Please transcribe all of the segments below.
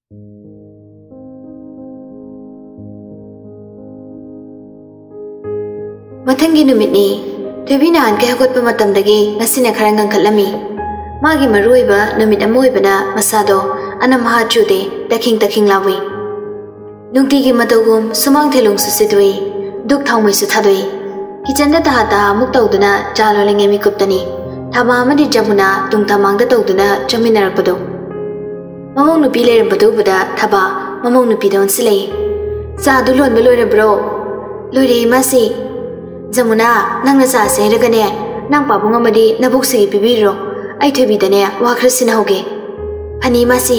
मथंगी नुमितनी थोइबी नान के हगोत्पा मतमदगी ngasina khara ngangkhatlami magi maruiba numit amoibana masado anamha chude taking lawi nungti gi matogum sumang thelung susidui duk thawmai su thadui kitchen da ta muk tawduna chalo lenge mi kuptani thama amadi jamuna tungtamang da tawduna chaminarakpadu mamong nupi lerambadu buda thaba mamong nupi don silei sa du lon beloi bro loi masi Jamuna nang nasa se ragane nang papung amadi nabuk se pibiro ai thobi dane wa khrisina hoge phani masi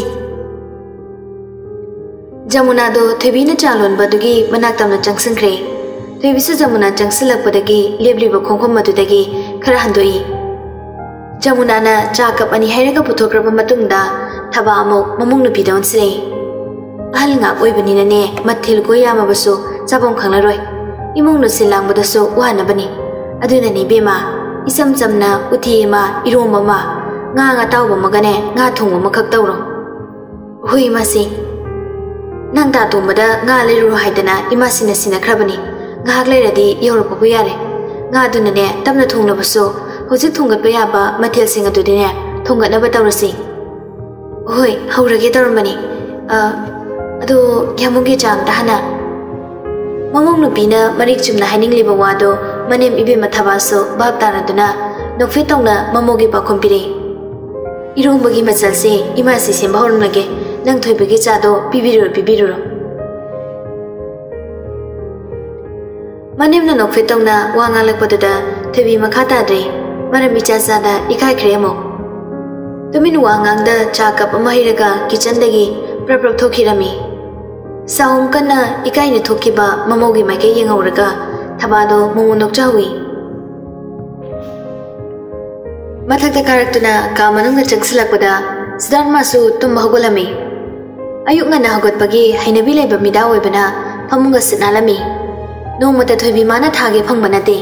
Jamuna do thobi na chalon badugi manaktam na changsangkre thobi su Jamuna changsilak padagi lebli ba khongkhom madudagi khara handoi Jamuna na cha kap ani hairaga puthokraba matungda thaba amok mamung nupi don sile ahal nga oibani na ne mathil go yama basu chabong khanglaroi imong no silang bodaso wana bani aduna ni bema isam jamna uthi ma iroma ma nga tawba magane nga thongba makhak tawro hui masi nang ta tumada nga leru haidana imasina sina khrabani nga hak leradi yoro pabu yare nga aduna ne tamna thongna baso hojik thongat ba yaba mathel sing adu ne thongat na ba tawrasi hui haurage tawrmani adu yamugi jam dahana Mamong nupina marik chumna haining liba wado manem ibe mathabaso bab taraduna nokfe tongna mamogi pakompire irombagi machalse ima si sembahor nage nang thoibagi chado pibiro manem na nokfe tongna wanga lakpadada thobi makhata dre marami chasada ikai khremo tumin wangang da chakap amahiraga kitchen dagi prap thokhirami Saum kana ikai ni thokiba mamogi maike yengauraga thabado mumunok chawi mathakta karaktuna kamanunga changsilakpada sidarma su tumba hogolami ayuk ngana hogotpagi hainabi leba mida oibana pamunga sinalami nomata thoibi mana thage phangbanate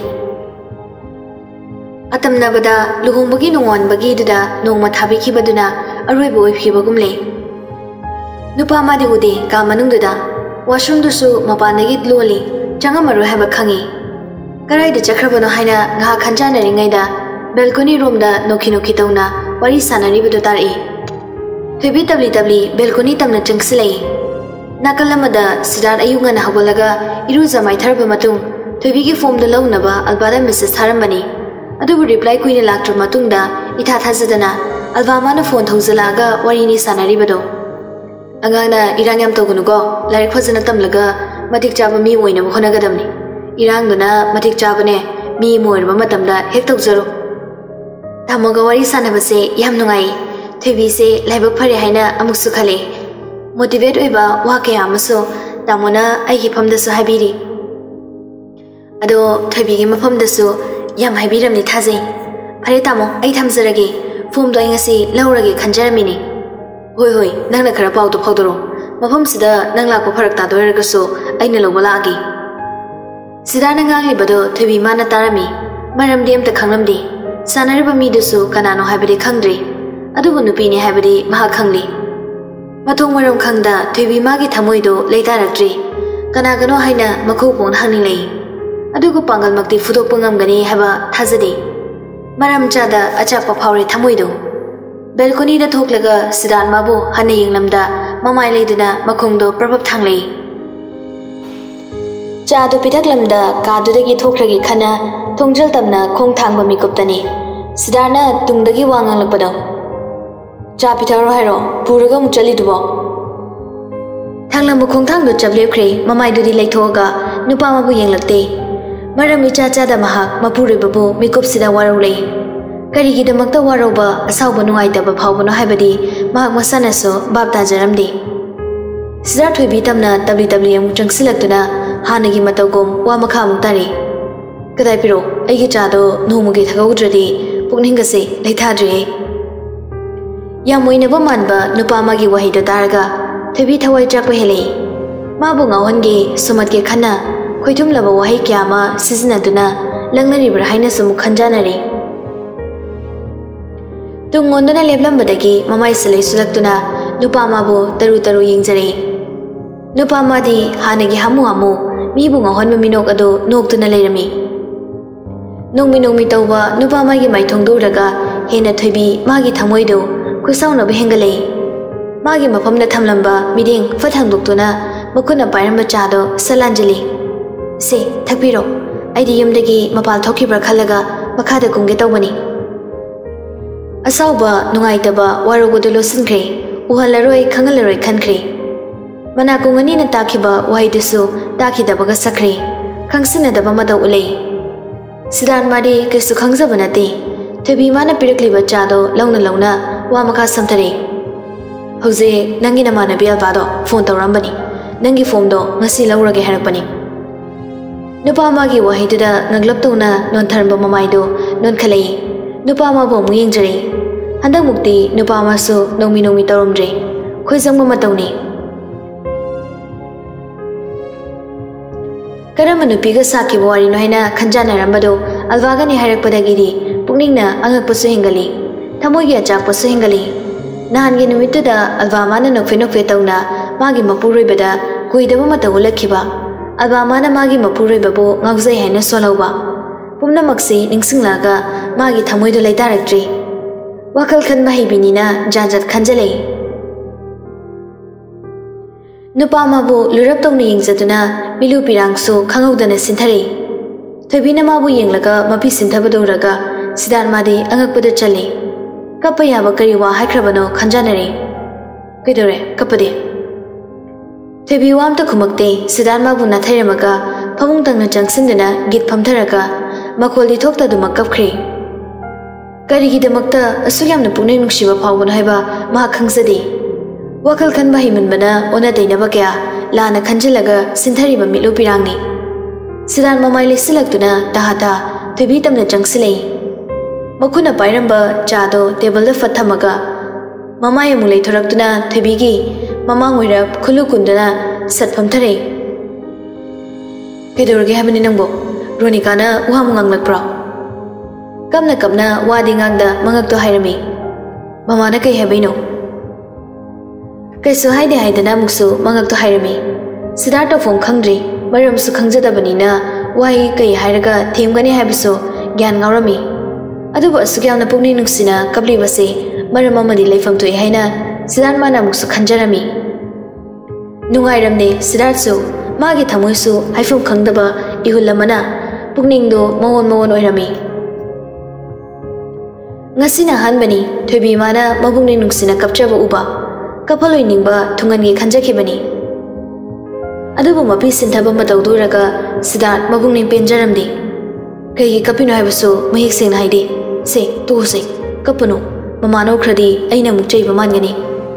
atamnabada luhongbagi nongonbagi duda nongma thabi khibaduna aroibo oiphibagumle Nupa madi ude ka manungduda washroom dusu mapanagi loli changamaru haba khangi karai de chakrabano haina nga khanjana ringaida balcony room da noki tawna wari sanari bidu tari thobi tabli balcony tamna changsilai nakalamada sidar ayunga na hagolaga iruza maitharba matung thobi gi form da lawnaba albada message tharambani adubu reply kuina laktra matungda itha thajadana albama na phone thawzalaga wari ni sanari bidu Angana irang yam togunugo larik phajana tamlaga matik chaba mi moina honagadamni irang duna matik chabane mi moirba matamda hek tawjaro tamoga wari sanabase yam nungai thebi se laibak phare haina amuksu khale motivate oiba wa kaya amaso tamona aigi phamdasu habiri ado thebi gi maphamdasu yam habiramni thajai phare tamo ai thamjarage form do ingasi laurage khanjaramini Hoi, nang na khara pau to phawdoro mafam sida nang la ko pharak ta doiragaso aina loba lagi sida na ngang libado thebi mana tarami maram dem ta khanglamdi sanarba mi dusu kanano habiri khangdri adubu nupi ni habiri maha khangli mathong maram khangda thebi magi thamoi do leitarakdri kana gano haina makhu pon hangni lei adugu pangal makti fudok pangam gani haba thajadi maram chada achapa phawre thamoi do Balcony da thoklaga sidan mabu hane yinglamda mamai leiduna makhongdo prabhap thanglei cha do pitaklamda kadudagi thokragi khana thongjal tamna khong thangba mikuptani sidarna tungdagi wangang lakpado cha pitaro hairo puraga muchali dubo thanglam khong thangdo chablepkhre mamai dudi leithoga nupa mabu yenglakte marami cha cha da mahak mapure babu mikup sida warulei Karigi damakta waroba asawba nungaitaba phawbano haibadi mahak masanaso babta jaramdi Sida thoibi tamna tabli amu changsilaktuna hanagi matawgom wa makha mutari kadai piro aigi chado nomugi thagaudradi pukninggase leithadri yamoinaba manba nupa magi wahida taraga thoibi thawai chakpa hele mabu ngawhangi sumatge khana khoithumlaba wahi kyama sizinaduna langnaribra haina sumu khanjanari Tungondona leblambadagi mamai silai sulaktuna नुपा माबो तरु तरु यिंजरे नुपा मादी हानगी हामु हामु मीबु ngahon minok ado noktuna leirami nongmi tawba nupa magi maithong duraga hena thoibi magi thamoido kusauna ba hengalei magi mapamna thamlamba miding fathang doktuna makuna pairamba chado salanjali se thakpiro aidi yumdagi mapal thokibra khalaga makhada kumge tawbani asauba nungaitaba warogodo losinkhre uhalaroi khangalaroi khankhre mana kungani na takhiba waidusu takhidabaga sakre khangsinadaba madau ulei sidan mari kesu khangjaba nate thebi mana pirakliba chado launa wa makha samthare hoje nangi na mana bial bado phone tawrambani nangi phone do ngasi laurage harakpani nupa magi wahidida ngaglap tawna non tharba mamaido non khalei nupa ma bo muyingjare handak mukti nupa ma su nongmi tawromdre khoijangma matawni karama nupiga sakhiba wari no haina khanjanarambado alwagani harakpadagiri pukningna angakpasu hengali thamoigi achakpasu hengali nahangi numittuda alwamana nokfe tawna magi mapuroibada kuidaba matawulakhiba alwamana magi mapuroibabo ngaujai haina solauba pumnamaksi ningsinglaga magi thamoido leidarakdri wakal khanba heibinina janjat khanjalei nupa mabu lurap tawna yingjaduna milu pirangsu khangawdana sinthari thoibina mabu yenglaga mapi sinthabaduraga sidan madi angakpada chali kappa yaba kari wa haikrabano khanjanare kaidore kapade thoibi wamta khumakte sidan mabu nathairamaga phamung tangna changsindana git phamtharaga makholi thokta duma kapkhre karigi damakta asuyamna pune nukshiba phawbana haiba ma khangjade wakal khan bahi manbana ona dainaba kya lana khanjalaga sinthariba milu pirangni sidan mamai lesilaktuna tahata thebi tamna changsilei makuna pairamba chado table da fathamaga mamai mulai thoraktuna thebigi mamang oira khulu kundana satpham thare kedorge habani nangbo ronika na uhamung lakpra kamna wadi ngangda mangak to hairami mama na kai habaino kaisu haide haidana muksu mangak to hairami siddhartha phom khangdri maram su khangjadabanina wai kai hairaga themgani haibasu gyan ngaurami adubu asugyamna pukni nuksina kapli base maram amadi leifam toi haina siddharth mana muksu khanjarami nungairamne siddharthu magi thamoisu haifam khangdaba ihulamana pukningdo mawon oirami ngasina hanbani thoibi mana mabungni nuksina kapchaba uba kapaloi ningba thungangi khanjakhibani adubu mapi sinthaba matawduraga siddharth mabungni penjaramdi kai kapino haibasu mahik sengna haide se tu se kapano mamano khradi aina mukchai bamangani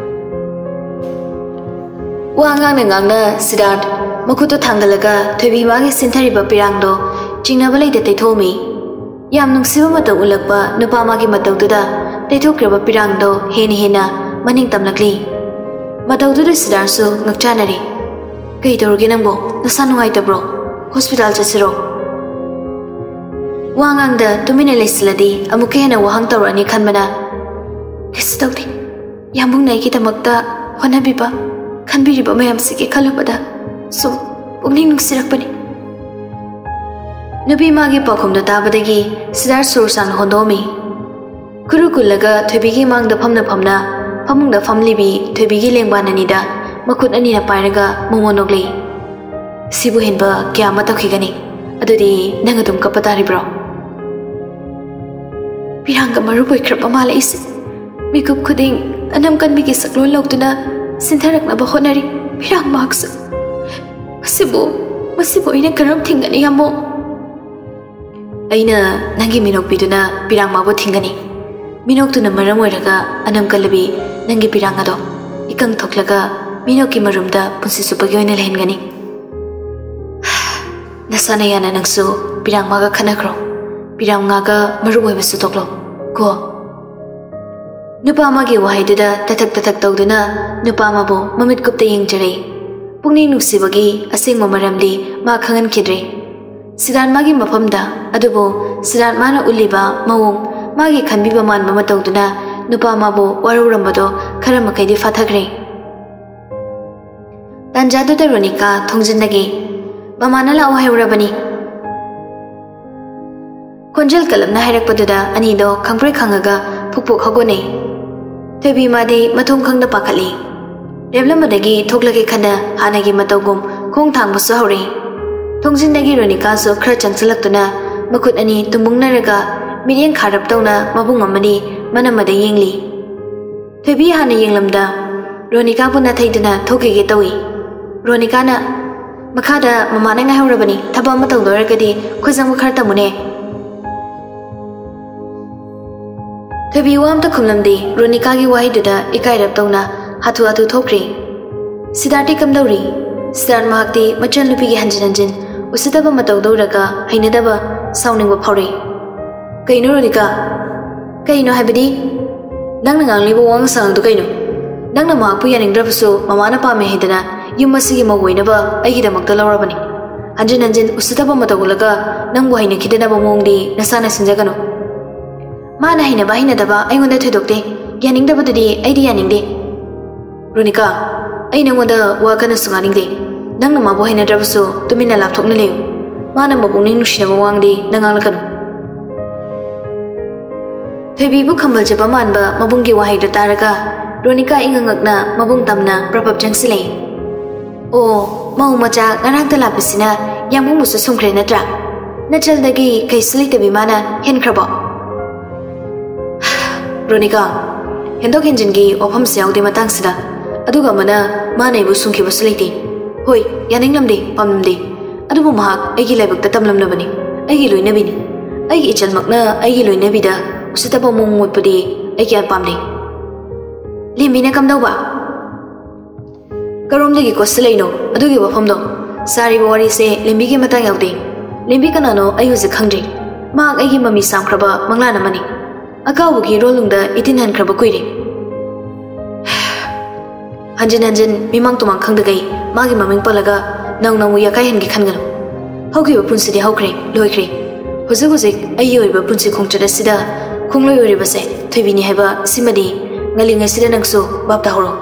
wangang ngangna siddharth makuto thangalaga thoibi magi sinthariba pirangdo chingnaba leide taithomi yam nungsiba mataw ulakpa nupa magi matawduda taithokraba pirangdo hena maning tamlakli matawduda siddharthu ngakchanari kai dorge nangbo nasa nungaitabro hospital chasiro wangangda tumina lesiladi amuke hena wahang tawrani khanbana kisdawdi yambung nai kidamakta honabiba khanbiriba mayam sike khalubada sum pungning nungsirakpani nubi magi pakhumda tabadagi siddharth sursang hondomi kurukulaga thoibigi mangda phamna phamungda famlibi thoibigi lengbananida makut anina pairaga momonogli sibu henba kya matakhigani adudi nangadum kapataribro piranga maru boikrap amala is mikup khuding anam kanbigi saklo lawtuna sintharakna ba honari pirang marks masibu ina karam thingani yamo aina nangi minok biduna pirang mabu thingani minok tuna maram oiraga anam kalabi nangi pirang ado ikang thoklaga minok ki marumda punsi supagi oina lehengani nasana yana nangsu pirang maga khanakro pirang ngaga maru oibasu toklo ko nupa magi wahaidada tatak tawduna nupa mabu mamit kupta yengjare pungni nuksibagi asengma maramdi ma khangan khidre siddharth magi mapamda adubo siddharth mana uliba mawong magi khanbiba man mama tawduna nupa mabu warurambado khara makaidi fathakre ꯇꯥꯟꯖꯥꯗꯨꯗ ꯔꯣꯅꯤꯀꯥ ꯊꯣꯡꯖꯤꯟꯗꯒꯤ ꯃꯃꯥꯅ ꯂꯥꯛꯑꯣ ꯍꯥꯏꯔꯨꯔꯕꯅꯤ꯫ ꯈꯣꯟꯖꯦꯜ ꯀꯜꯂꯞꯅ ꯍꯥꯏꯔꯛꯄꯗꯨꯗ ꯑꯅꯤꯗꯣ ꯈꯪꯄ꯭ꯔꯦꯛ ꯈꯪꯉꯒ ꯐꯨꯛ ꯍꯧꯒꯠꯅꯩ꯫ ꯊꯣꯏꯕꯤ ꯃꯥꯗꯤ ꯃꯊꯣꯡ ꯈꯪꯗ ꯄꯥꯈꯠꯂꯤ꯫ ꯂꯦꯞꯂꯝꯕꯗꯒꯤ ꯊꯣꯛꯂꯒꯦ ꯈꯟꯅ ꯍꯥꯟꯅꯒꯤ ꯃꯇꯧꯒꯨꯝ ꯈꯣꯡ ꯊꯥꯡꯕꯁꯨ ꯍꯧꯔꯦ꯫ ꯊꯣꯡꯖꯤꯟꯗꯒꯤ ꯔꯣꯅꯤꯀꯥꯁꯨ ꯈꯔ ꯆꯪꯁꯤꯜꯂꯛꯇꯨꯅ ꯃꯈꯨꯠ ꯑꯅꯤ ꯇꯨꯝꯕꯨꯡꯅꯔꯒ ꯃꯤꯠꯌꯦꯡ ꯈꯥꯔꯞ ꯇꯧꯅ ꯃꯕꯨꯡ ꯑꯃꯗꯤ ꯃꯅꯝꯃꯗ ꯌꯦꯡꯂꯤ꯫ ꯊꯣꯏꯕꯤ ꯍꯥꯟꯅ ꯌꯦꯡꯂꯝꯗ ꯔꯣꯅꯤꯀꯥꯕꯨ ꯅꯥꯊꯩꯗꯨꯅ ꯊꯣꯛꯈꯤꯒꯦ ꯇꯧꯏ꯫ ꯔꯣꯅꯤꯀꯥꯅ ꯃꯈꯥꯗ ꯃꯃꯥꯅ ꯉꯥꯏꯍꯧꯔꯕꯅꯤ, ꯊꯕꯛ ꯑꯃ ꯇꯧꯗꯣꯏꯔꯒꯗꯤ ꯈꯣꯏꯖꯪꯕ ꯈꯔ ꯇꯝꯃꯨꯅꯦ꯫ ꯊꯣꯏꯕꯤ ꯋꯥ ꯑꯝꯇ ꯈꯨꯝꯂꯝꯗꯦ꯫ ꯔꯣꯅꯤꯀꯥꯒꯤ ꯋꯥꯍꯩꯗꯨꯗ ꯏꯀꯥꯏꯔꯞ ꯇꯧꯅ ꯍꯥꯊꯨ ꯊꯣꯛꯈ꯭ꯔꯦ꯫ ꯁꯤꯗꯥꯔꯠꯇꯤ ꯀꯝꯗꯧꯔꯤ? ꯁꯤꯗꯥꯔꯠ ꯃꯍꯥꯛꯇꯤ ꯃꯆꯟꯅꯨꯄꯤꯒꯤ ꯍꯟꯖꯤꯟ ꯎꯁꯤꯠꯇꯕ ꯃꯇꯧ ꯇꯧꯔꯒ ꯍꯩꯅꯗꯕ ꯁꯥꯎꯅꯤꯡꯕ ꯐꯥꯎꯔꯦ꯫ ꯀꯩꯅꯣ ꯔꯣꯅꯤꯀꯥ? ꯀꯩꯅꯣ ꯍꯥꯏꯕꯗꯤ? ꯅꯪꯅ ꯉꯥꯡꯂꯤꯕ ꯋꯥꯉꯥꯡ ꯁꯉꯥꯡꯗꯨ ꯀꯩꯅꯣ? ꯅꯪꯅ ꯃꯍꯥꯛꯄꯨ ꯌꯥꯅꯤꯡꯗ꯭ꯔꯕꯁꯨ ꯃꯃꯥꯅ ꯄꯥꯝꯃꯦ ꯍꯥꯏꯗꯅ ꯌꯨꯝ ꯑꯁꯤꯒꯤ ꯃꯧ ꯑꯣꯏꯅꯕ ꯑꯩꯒꯤꯗꯃꯛꯇ ꯂꯧꯔꯕꯅꯤ꯫ ꯍꯟꯖꯤꯟ ꯎꯁꯤꯠꯇꯕ ꯃꯇꯧ ꯎꯠꯂꯒ ꯅꯪꯕꯨ ꯍꯩꯅꯈꯤꯗꯅꯕ ꯃꯑꯣꯡꯗꯤ ꯅꯁꯥꯅ ꯁꯤꯟꯖꯒꯅꯨ꯫ ꯃꯥꯅ ꯍꯩꯅꯕ ꯍꯩꯅꯗꯕ ꯑꯩꯉꯣꯟꯗ ꯊꯣꯏꯗꯣꯛꯇꯦ, ꯌꯥꯅꯤꯡꯗꯕꯗꯨꯗꯤ ꯑꯩꯗꯤ ꯌꯥꯅꯤꯡꯗꯦ꯫ ꯔꯣꯅꯤꯀꯥ, ꯑꯩ ꯅꯉꯣꯟꯗ ꯋꯥ ꯀꯟꯅꯁꯨ ꯉꯥꯡꯅꯤꯡꯗꯦ꯫ ꯅꯪꯅ ꯃꯥꯕꯨ ꯍꯩꯅꯗ꯭ꯔꯕꯁꯨ ꯇꯨꯃꯤꯟꯅ ꯂꯥꯞꯊꯣꯛꯅ ꯂꯩꯌꯨ꯫ ꯃꯥꯅ ꯃꯄꯨꯛꯅꯤꯡ ꯅꯨꯡꯁꯤꯅꯕ ꯋꯥꯡꯗꯤ ꯅꯪ ꯉꯥꯡꯂꯛꯀꯅꯨ꯫ ꯊꯣꯏꯕꯤꯕꯨ ꯈꯝꯕꯜꯖꯕ ꯃꯥꯟꯕ ꯃꯕꯨꯡꯒꯤ ꯋꯥꯍꯩꯗꯨ ꯇꯥꯔꯒ ꯔꯣꯅꯤꯀꯥ ꯏꯉꯛꯉꯛꯅ ꯃꯕꯨꯡ ꯇꯝꯅ ꯄ꯭ꯔꯄꯞ ꯆꯪꯁꯤꯜꯂꯛꯏ꯫ ꯑꯣ, ꯃꯧ ꯃꯆꯥ ꯉꯔꯥꯡꯇ ꯂꯥꯛꯄꯁꯤꯅ ꯌꯥꯝꯕꯨꯡꯕꯨꯁꯨ ꯁꯨꯝꯈ꯭ꯔꯦ ꯅꯠꯇ꯭ꯔꯥ? ꯅꯆꯜꯗꯒꯤ ꯀꯩꯁꯨ ꯂꯩꯇꯕꯤ ꯃꯥꯅ ꯍꯦꯟꯈ꯭ꯔꯕꯣ? ꯔꯣꯅꯤꯀꯥ, ꯍꯦꯟꯗꯣꯛ ꯍꯦꯟꯖꯤꯟꯒꯤ ꯋꯥꯐꯝꯁꯨ ꯌꯥꯎꯗꯦ ꯃꯇꯥꯡꯁꯤꯗ꯫ ꯑꯗꯨꯒ ꯑꯃꯅ ꯃꯥꯅ ꯑꯩꯕꯨ ꯁꯨꯡꯈꯤꯕꯁꯨ ꯂꯩꯇꯦ꯫ ꯍꯣꯏ, ꯌꯥꯅꯤꯡꯂꯝꯗꯦ, ꯄꯥꯝꯂꯝꯗꯦ, ꯑꯗꯨꯕꯨ ꯃꯍꯥꯛ ꯑꯩꯒꯤ ꯂꯥꯏꯕꯛꯇ ꯇꯝꯂꯝꯂꯕꯅꯤ, ꯑꯩꯒꯤ ꯂꯣꯏꯅꯕꯤꯅꯤ꯫ ꯑꯩꯒꯤ ꯏꯆꯜꯃꯛꯅ ꯑꯩꯒꯤ ꯂꯣꯏꯅꯕꯤꯗ ꯎꯁꯤꯠꯇꯕ ꯃꯑꯣꯡ ꯎꯠꯄꯗꯤ ꯑꯩ ꯀꯌꯥ ꯄꯥꯝꯗꯦ꯫ ꯂꯦꯝꯕꯤꯅ ꯀꯝꯗꯧꯕ? ꯀꯔꯣꯝꯗꯒꯤ ꯀꯣꯠꯁꯤꯜꯂꯛꯏꯅꯣ ꯑꯗꯨꯒꯤ ꯋꯥꯐꯝꯗꯣ? ꯁꯥꯔꯤꯕ ꯋꯥꯔꯤꯁꯦ ꯂꯦꯝꯕꯤꯒꯤ ꯃꯇꯥꯡ ꯌꯥꯎꯗꯦ꯫ ꯂꯦꯝꯕꯤ ꯀꯅꯥꯅꯣ ꯑꯩ ꯍꯧꯖꯤꯛ ꯈꯪꯗ꯭ꯔꯤ꯫ ꯃꯍꯥꯛ ꯑꯩꯒꯤ ꯃꯃꯤ ꯁꯥꯝꯈ꯭ꯔꯕ ꯃꯪꯂꯥꯟ ꯑꯃꯅꯤ꯫ ꯑꯀꯥꯎꯕꯒꯤ ꯔꯣꯜꯅꯨꯡꯗ ꯏꯇꯤꯟꯍꯟꯈ꯭ꯔꯕ ꯀꯨꯏꯔꯦ꯫ ꯍꯟꯖꯤꯟ ꯃꯤꯃꯥꯡ ꯇꯨꯃꯥꯡ ꯈꯪꯗꯒꯩ ꯃꯥꯒꯤ ꯃꯃꯤꯡ ꯄꯜꯂꯒ ꯅꯧ ꯌꯥꯀꯥꯏꯍꯟꯒꯦ ꯈꯟꯒꯅꯨ꯫ ꯍꯧꯈꯤꯕ ꯄꯨꯟꯁꯤꯗꯤ ꯍꯧꯈ꯭ꯔꯦ, ꯂꯣꯏꯈ꯭ꯔꯦ꯫ ꯍꯧꯖꯤꯛ ꯑꯩꯒꯤ ꯑꯣꯏꯕ ꯄꯨꯟꯁꯤ ꯈꯣꯡꯆꯠ ꯑꯁꯤꯗ ꯈꯣꯡꯂꯣꯏ ꯑꯣꯏꯔꯤꯕꯁꯦ ꯊꯣꯏꯕꯤꯅꯤ ꯍꯥꯏꯕ ꯁꯤꯃꯗꯤ ꯉꯜꯂꯤꯉꯩꯁꯤꯗ ꯅꯪꯁꯨ ꯚꯥꯞ ꯇꯥꯍꯧꯔꯣ꯫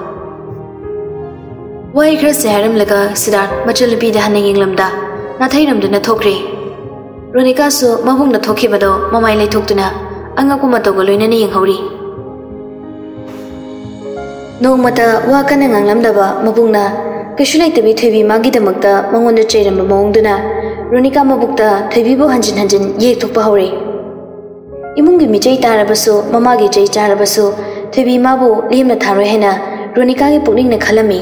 ꯋꯥꯍꯩ ꯈꯔꯁꯦ ꯍꯥꯏꯔꯝꯂꯒ ꯁꯤꯗꯥꯔꯠ ꯃꯆꯜꯅꯨꯄꯤꯗ ꯍꯟꯅ ꯌꯦꯡꯂꯝꯗ ꯅꯥꯊꯩꯔꯝꯗꯨꯅ ꯊꯣꯛꯈ꯭ꯔꯦ꯫ ꯔꯣꯅꯤꯀꯥꯁꯨ ꯃꯕꯨꯡꯅ ꯊꯣꯛꯈꯤꯕꯗꯣ ꯃꯃꯥꯏ ꯂꯩꯊꯣꯛꯇꯨꯅ ꯑꯉꯛꯄ ꯃꯇꯧꯒ ꯂꯣꯏꯅꯅ ꯌꯦꯡꯍꯧꯔꯤ꯫ ꯅꯣꯡꯃꯇ ꯋꯥ ꯀꯟꯅ ꯉꯥꯡꯂꯝꯗꯕ ꯃꯕꯨꯡꯅ ꯀꯩꯁꯨ ꯂꯩꯇꯕꯤ ꯊꯣꯏꯕꯤ ꯃꯥꯒꯤꯗꯃꯛꯇ ꯃꯉꯣꯟꯗ ꯆꯩꯔꯝꯕ ꯃꯑꯣꯡꯗꯨꯅ ꯔꯣꯅꯤꯀꯥ ꯃꯕꯨꯛꯇ ꯊꯣꯏꯕꯤꯕꯨ ꯍꯟꯖꯤꯟ ꯌꯦꯛꯊꯣꯛꯄ ꯍꯧꯔꯦ꯫ ꯏꯃꯨꯡꯒꯤ ꯃꯤꯆꯩ ꯇꯥꯔꯕꯁꯨ ꯃꯃꯥꯒꯤ ꯆꯩ ꯆꯥꯔꯕꯁꯨ ꯊꯣꯏꯕꯤ ꯃꯥꯕꯨ ꯂꯦꯝꯅ ꯊꯥꯔꯣꯏ ꯍꯥꯏꯅ ꯔꯣꯅꯤꯀꯥꯒꯤ ꯄꯨꯛꯅꯤꯡꯅ ꯈꯜꯂꯝꯃꯤ꯫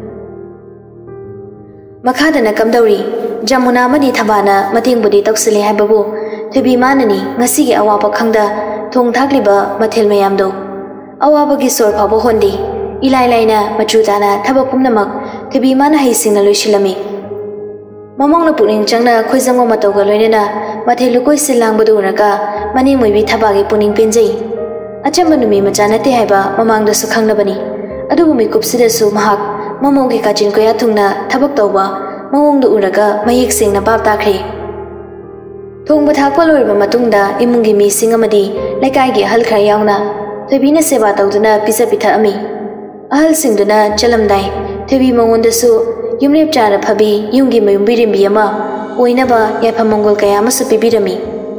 ꯃꯈꯥꯗꯅ ꯀꯝꯗꯧꯔꯤ? ꯖꯃꯨꯅꯥ ꯑꯃꯗꯤ ꯊꯕꯥꯅ ꯃꯇꯦꯡꯕꯨꯗꯤ ꯇꯧꯁꯤꯜꯂꯦ ꯍꯥꯏꯕꯕꯨ ꯊꯣꯏꯕꯤ ꯃꯥꯅꯅꯤ ꯉꯁꯤꯒꯤ ꯑꯋꯥꯕ ꯈꯪꯗ ꯊꯣꯡ ꯊꯥꯛꯂꯤꯕ ꯃꯊꯦꯜ ꯃꯌꯥꯝꯗꯣ꯫ ꯑꯋꯥꯕꯒꯤ ꯁꯣꯔ ꯐꯥꯎꯕ ꯍꯣꯟꯗꯦ꯫ इलाई लाइना मचू ताना थबक पुनमक थबी मान हैसिंगना लोइसिलमी ममंगना पुनिंग चंगना खोइजंगो मतौगा लोइनेना मथेलु कोइसिल लांगबदु उरगा मनी मोइबी थबागी पुनिंग पेंजै अचंबा नुमी मचा नते हाइबा ममांगदसु खंगनबनी अदुबु मिकुपसिदसु महाक ममोगी काचिन कोया थुंगना थबक तौबा मवोंगदु उरगा मयेक सेंगना बाप ताख्रे थोंगबा थाकपा लोइबा मतुंगदा इमुंगी मिसिंग अमदी लेकाइगी अहल खरा यावना थोइबीना सेवा तौदुना पिसा पिथा अमी अहल सिंगदुना चलमदाई थोइबी मंगोंदसु युमलेप चारा फबी युंगी मयुंबिरिंबी अमा ओइनबा याफा मंगोल कया अमसु पिबिरमी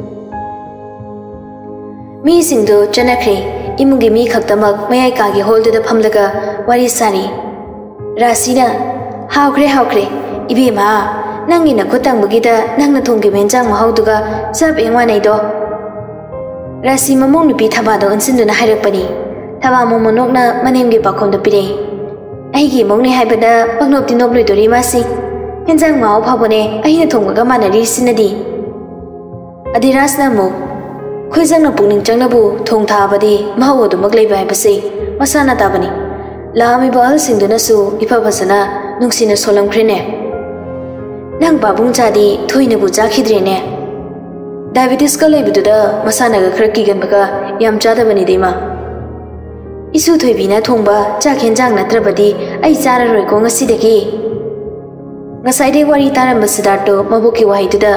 मी सिंगदु चनख्रे इमुंगी मी खक्तमक मयाई कागी होलदुदा फमलगा वारी सारी रासिना हाउख्रे इबेमा नंगी न खोतंगबगीदा नंगना थोंगे मेंजांग महौदुगा सब एंवानैदो रासि ममोंग नुपी थबादो अनसिंदुना हाइरकपनी थबा मोमोनोकना मनेमगे पाखोमदा पिरे अहिगी मोंगने हाइबदा पगनोपति नोबलोइदोरी मासी हेंजांग माव फाबोने अहिना थोंगबगा मानरी सिनदी अदिरासना मो खोइजंगना पुनिंग चंगनाबु थोंग थाबदी महौदुमक लेबा हाइबसे मसाना ताबनी लामी बाल सिंदुनसु इफा फसना नुंगसिना सोलमख्रेने नंग बाबुंग चादी थोइनबु जाखिद्रेने डायबिटीज का लेबुदुदा मसानागा खर किगनबगा याम चादबनी देमा इसु थोइबीना थोंबा चाखेंजांग नत्रबदी आई चाररोइको ngasiदगी ngasai de wari taram sidarto mabuki wahituda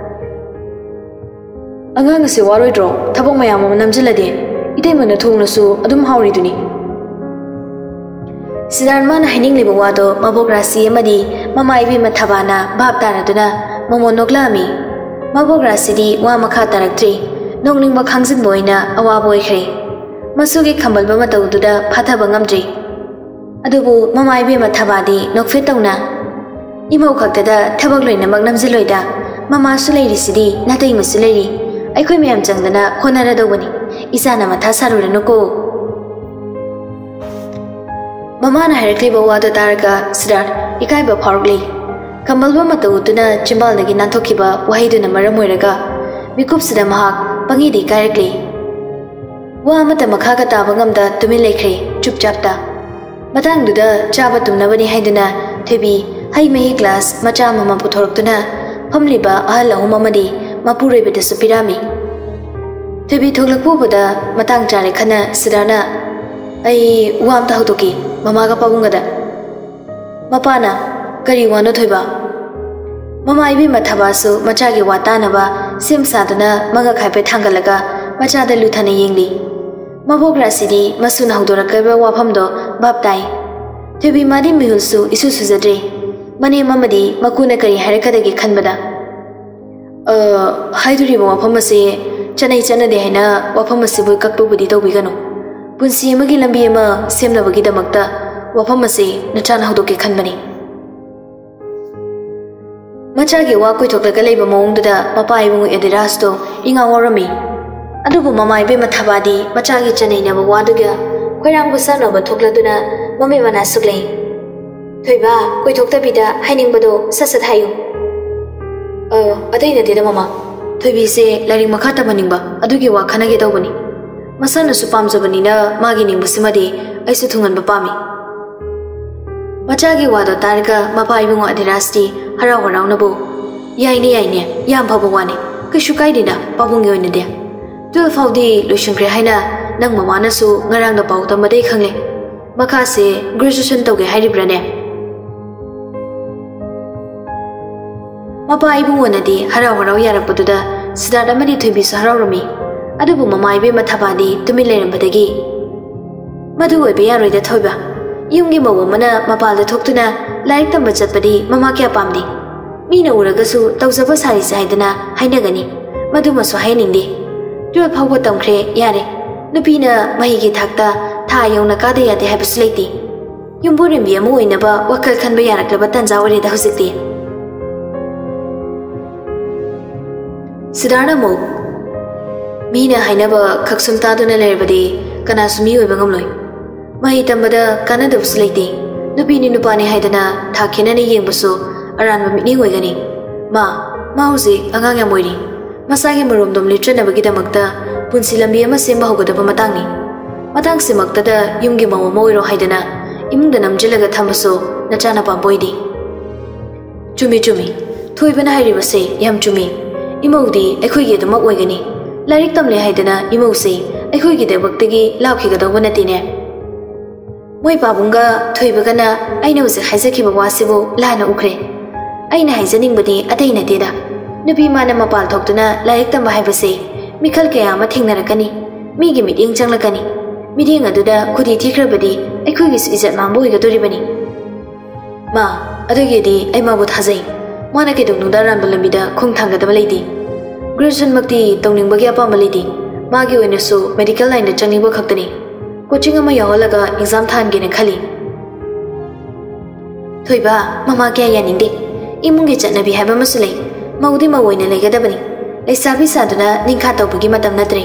angang se waroidro thabok mayam namjilade idai mana thongnasu adum hauriduni Siddharth mana hainingli bawado mabok rasi amadi mama ibi mathabana bhab taraduna momo noklami. Mabok rasi di wa makha taraktri nongning ba khangsin boina awa boikhre. Masugi khambal ba mataududa phathaba ngamdri. Adubu mama ibi mathabadi nokfe tawna. Imau khaktada thabak loinamak namjiloida mama su leiri natai masu leiri. Aikhoi mayam changdana honaradawani. Isana matha saruranu ko. Mama na harakli ba wado taraga Siddharth ikai ba phawgli. Kambal ba matawuduna chimbal nagi nanthokiba wahiduna maram oiraga mikup sida mahak pangi di kairakli. Wa amata makha ka taba ngamda tumin lekhre chupchapta. Matangduda chaba tumnabani haiduna thebi hai mehi class macha mama puthorktuna phamliba ahal ahum amadi mapurebeda supirami. Thebi thoglakpubada matang chare khana Siddharthna ai wam ta hotoki mama ka pabungada. Mapana kari wano thoiba. Mama ibi mathabasu macha gi watanaba simsaduna maga khaipe thangalaga macha da luthana yengli. Mabok rasidi masuna hudorakabe wafamdo baptai. Thebi madi mihulsu isu sujadre. Mani mamadi makuna kari harakadagi khanbada. Haiduri wafamase chanai chanade haina wafamase boy kakpubudi tawbigano. Punsi amagi lambi ama semnabagidamagta wafamase nachana hodoke khanbani. Machagi wa koithoklaga leiba mawongduda mapa ibungu Adhirasto inga warami. Adubu mama ibe mathabadi machagi chanainaba waduga khoirangbu sanaba thokladuna mami mana suklei. Thoiba koithoktabida hainingbado sasat hayu. Adai nadeda mama. Thoibi se laring makha tamaningba adugi wa khanage tawbani. Masana su pamjabanina magi ningbusimadi aisu thunganba pami. Machagi wado targa mapa ibungu Adhirasti harau harau nabo. Yaine yam phabawani kishu kaidina pabungi oinade. 12 faudi loishangre haina nang mamana su ngarang da pau tamadei khangle. Makha se graduation tawge hairibrane. Mapa ibungu nadi harau harau yarakpaduda Siddharth amadi thoibi su harau rami. Adubu mama ibe mathabadi tumilerambadagi madu oibe yaroida thoiba. Yumgi mawamana mapalda thoktuna laik tamba chatpadi mama kya pamdi. Mina uragasu tawjaba sari saidana hainagani. Madu masu hainingdi. 12 phawba tamkhre yare. Nupina mahigi thakta tha yawna kada yade haibus leiti. Yumburimbi amu oinaba wakal khanba yaraklaba tanja warida huzikti. Siddharthna mo Mina hainaba khaksum taduna lerbadi kana sumi oiba ngamloi. Mahi tambada kana dabus leiti. Nupini nupani haidana tha khenani yengbasu aranba mitning oigani. Ma huzik angang yam oiri. Masagi maromdom litranabagidamagta punsi lambi ama semba hogadaba matangni. Matang simaktada yumgi mawa moiro haidana imungda namjilaga thambasu nachana pamboidi. Chumi thoibana hairibase yam chumi. Imaudi aikhoigi damak oigani. Larik tamle haidana imausi aikhoigi debaktagi laukhigadawba natine. Moi pabunga thoibagana aina usi haizakhiba wasibu lana ukre. Aina haizaningbadi atai nateda. Nupi mana mapal thoktuna laik tamba haibase mikhal kaya ama thengnarakani. Migi miting changlakani. Miting aduda khudi thikrabadi aikhoigi su izat mambo oigadoribani. Ma adugedi ai mabu thajai. Mana kedongnuda ranbalambida khongthangadaba leiti. Graduation makti tongningbagi apamba leiti. Magi oinasu medical line da changningba khaktani. Coaching ama yawalaga exam thangene khali. Thoiba mama kya yaninde. Imungi chatnabi haiba masulai. Maudi mawoina legadabani. Leisabi saduna ningkha tawbagi matam natre.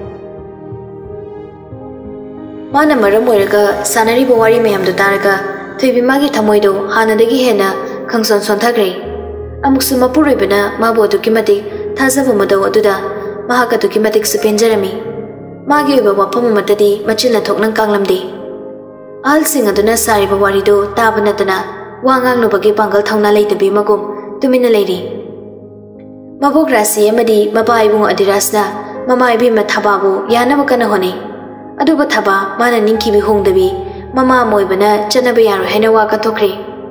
Mana maram oiraga sanari bawari mayamdu taraga thoibi magi thamoido hanadagi hena khangson sonthagre. Amuksu mapuroibana mabu aduki matik thajaba madaw aduda mahaka aduki matik supenjarami. Magi oiba wafam amatadi machilna thoknang kanglamdi. Ahalsing aduna sariba warido taba natana wa ngangnubagi pangal thawna leitabi magum tumina leiri. Mabok rasi amadi mapa ibungu Adhirasna mama ibi mathababu yanaba kana honai. Aduba thaba mana ningkibi hongdabi mama moibana chanaba yaro haina wa kathokre.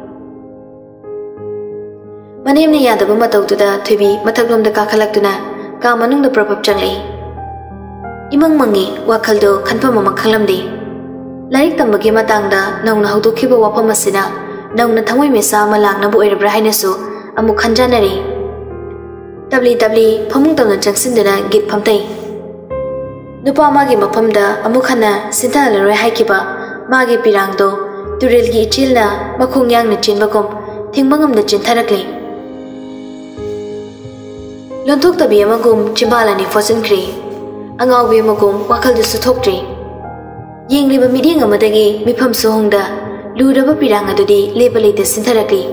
Manemna yadaba matawtuda thoibi mathaklomda kakhalakduna ka manungda prapap changlei. Imang mangi wakhaldo khanpam ama khanglamdi. Laik tambagi matangda nauna haudokiba wafam asina nauna thamoi mesa ama langnabu oirabra hainasu amuk khanjanari. Tabli phamung tamna changsindana git phamtai. Nupa magi mafamda amuk hana sintalaroi haikiba magi pirangdo turelgi ichilna makhung yangna chinbakom thingbangamna chintharakli. Lontok tabi amagum chimbalani fosinkhri angawi amagum wakhaldusu thokri. Yengliba miding amadagi mifam sohongda luraba pirang adudi lepa leite sintharakli.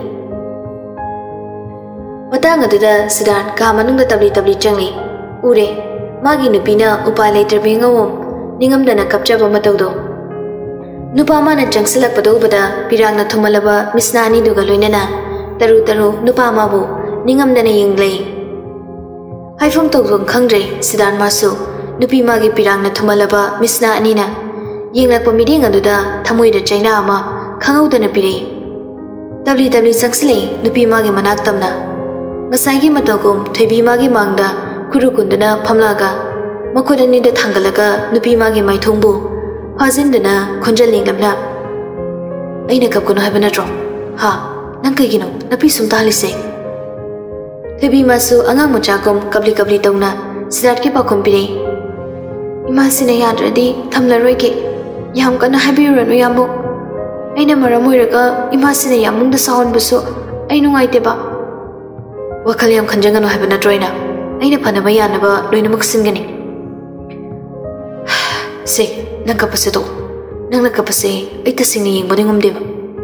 Matang aduda Siddharth ka manungda tabli changli. Ure magi nupina upai leitrabi ngawom ningamdana kapchaba matawdo. Nupa mana changsilakpado ubada pirangna thumalaba misna ani duga loinana taru nupa mabu ningamdana yenglei. Haifam tawdong khangdre Siddharth masu nupi magi pirangna thumalaba misna anina yenglakpa miding aduda thamoida chaina ama khangawdana piri. Tabli changsilei nupi magi manak tamna Ngasai matogum Thoibi magi mangda kurukundana phamlaga makhudani da thangalaga nupi magi maithongbu phajindana khonjalinglamna aina kapkono habana tro ha nang kaigino napi sumtalise Thoibi masu angang machagum kabli tawna Siddharth ki pakhum pire ima sina yadradi thamlaroi ke yam kana habiranu yambo aina maramoiraga ima sina yamungda saon busu ainungai teba Wakal yam khanjangano habana troina aina phanaba yanaba loinamuk singani se nang kapase to nang nakapase aita singni yengba ngomdeba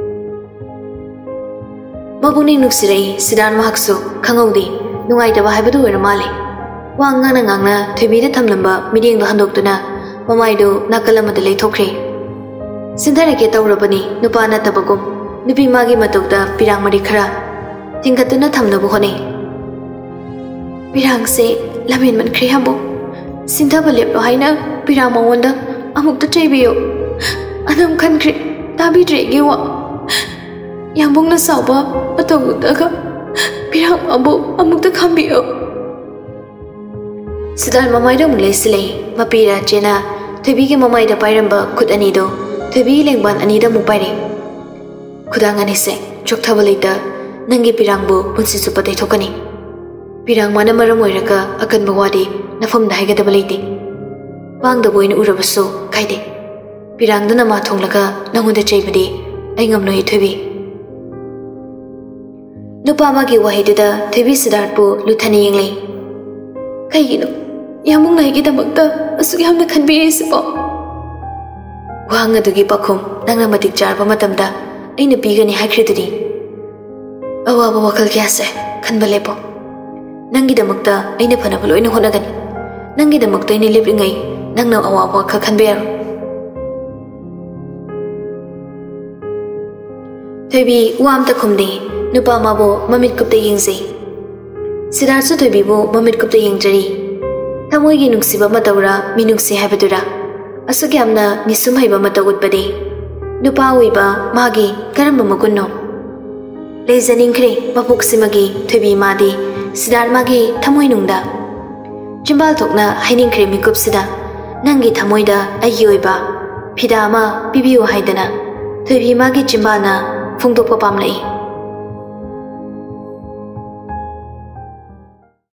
mabuni nuksirei Siddharth mahaksu khangawdi nungai daba habadu wermale wangana ngangna Thoibi da thamlamba mideng da handoktuna mamaido nakalamada leithokre sinthareke tawrabani nupa na tabagum nupi magi matokda pirang mari khara Tingkatuna thamnabu hone Pirang se lamin man krihabu Sintaba leplo haina pirang mawanda amukta chaybiyo Anam khankri tabi dregewa Yambung na sawba atagudaga pirang abu amukta khambiyo Siddharth mamaida mulai silai mapira chena Thoibi ki mamaida pairamba khut anido Thoibi lengban anida mupaire Khudang anise chokthaba leita Nangi pirangbu punsi supatay thokani. Pirang mana maram oiraga akan mawadi nafam dahiga dabaliti. Wang da boy na urabaso kaide. Pirang dana mathong laga nangunda chaybadi ay ngamnoy Thoibi. Nupa magi wahiduda Thoibi Siddharth bu luthani yenglay. Kaygino yamung nahiga damakta asugi hamna khanbiri sipo. Wang adugi pakhum nangna matik jarba matamda ay nabigani haikriduri. Awaba wakal kiyase khanba lepo nangi damakta aina phana loina honagani nangi damakta ine lepringai nangna awaba kha khanber Thoibi wamta khumde nupa mabo mamit kupta yingse Siddharth Thoibi bo mamit kupta yingjari thamoi gi nuksiba matawra minungsi habadura asugi amna nisum haiba matawutpade nupa oiba magi karamba magunno Leizaning mapuk simagi Thoibi madi Siddharth magi thamoi nungda Chimbal thokna haining mikup sida nangi thamoida ayi oiba phida ama pibiu haidana Thoibi magi chimbana phungdokpa pamlai